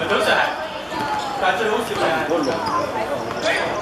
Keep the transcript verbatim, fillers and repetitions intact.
都是还，但最后是不是？